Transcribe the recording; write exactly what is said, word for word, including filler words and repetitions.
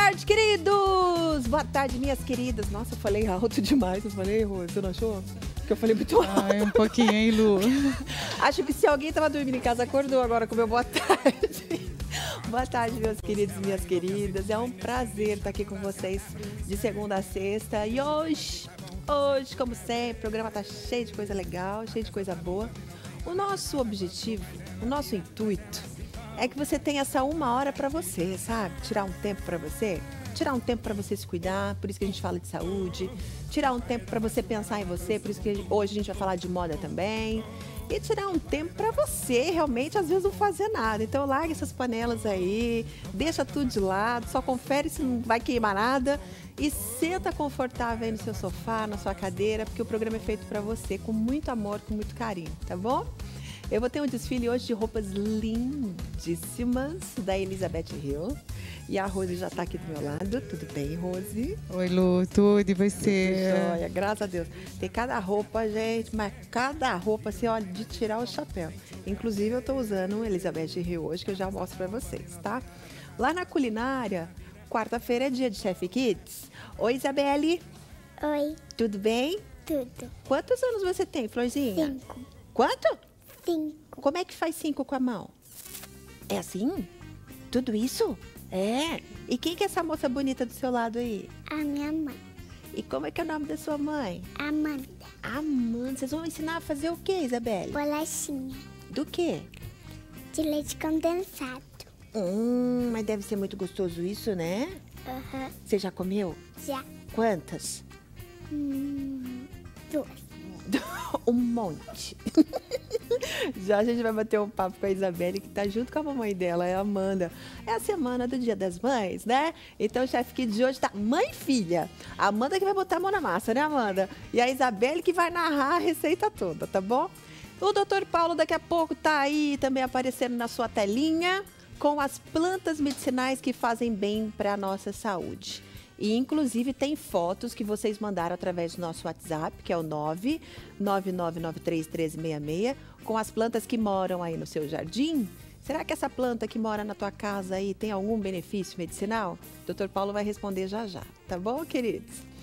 tarde, queridos! Boa tarde, minhas queridas. Nossa, eu falei alto demais. Eu falei, Rose, você não achou? Que eu falei muito alto. Ai, um pouquinho, hein, Lu? Acho que se alguém tava dormindo em casa, acordou agora com o meu boa tarde. Boa tarde, meus queridos e minhas queridas. É um prazer estar aqui com vocês de segunda a sexta. E hoje, hoje, como sempre, o programa tá cheio de coisa legal, cheio de coisa boa. O nosso objetivo, o nosso intuito é que você tenha essa uma hora para você, sabe? Tirar um tempo para você, tirar um tempo para você se cuidar, por isso que a gente fala de saúde, tirar um tempo para você pensar em você, por isso que hoje a gente vai falar de moda também. E tirar um tempo para você realmente, às vezes, não fazer nada. Então, larga essas panelas aí, deixa tudo de lado, só confere se não vai queimar nada e senta confortável aí no seu sofá, na sua cadeira, porque o programa é feito para você, com muito amor, com muito carinho, tá bom? Eu vou ter um desfile hoje de roupas lindíssimas da Elizabeth Hill. E a Rose já tá aqui do meu lado. Tudo bem, Rose? Oi, Lu, tudo e você? Joia, graças a Deus. Tem cada roupa, gente, mas cada roupa, assim, olha, de tirar o chapéu. Inclusive, eu tô usando um Elizabeth Hill hoje, que eu já mostro pra vocês, tá? Lá na culinária, quarta-feira é dia de Chef Kids. Oi, Isabelle. Oi, Tudo bem? tudo. Quantos anos você tem, Florzinha? Cinco. Quanto? Cinco. Como é que faz cinco com a mão? É assim? Tudo isso? É. E quem que é essa moça bonita do seu lado aí? A minha mãe, E como é que é o nome da sua mãe? Amanda. Amanda. Vocês vão ensinar a fazer o quê, Isabelle? Bolachinha Do quê? de leite condensado. Hum, mas deve ser muito gostoso isso, né? Aham. Você já comeu? Já. Quantas? Hum, duas. Um monte. Já a gente vai bater um papo com a Isabelle, que tá junto com a mamãe dela, é a Amanda. É a semana do Dia das Mães, né? Então o Chef Kids de hoje tá mãe e filha. A Amanda que vai botar a mão na massa, né, Amanda? E a Isabelle que vai narrar a receita toda, tá bom? O doutor Paulo daqui a pouco tá aí também aparecendo na sua telinha com as plantas medicinais que fazem bem para a nossa saúde. E, inclusive, tem fotos que vocês mandaram através do nosso WhatsApp, que é o nove nove nove nove três três seis seis, com as plantas que moram aí no seu jardim. Será que essa planta que mora na tua casa aí tem algum benefício medicinal? O doutor Paulo vai responder já já, tá bom, queridos?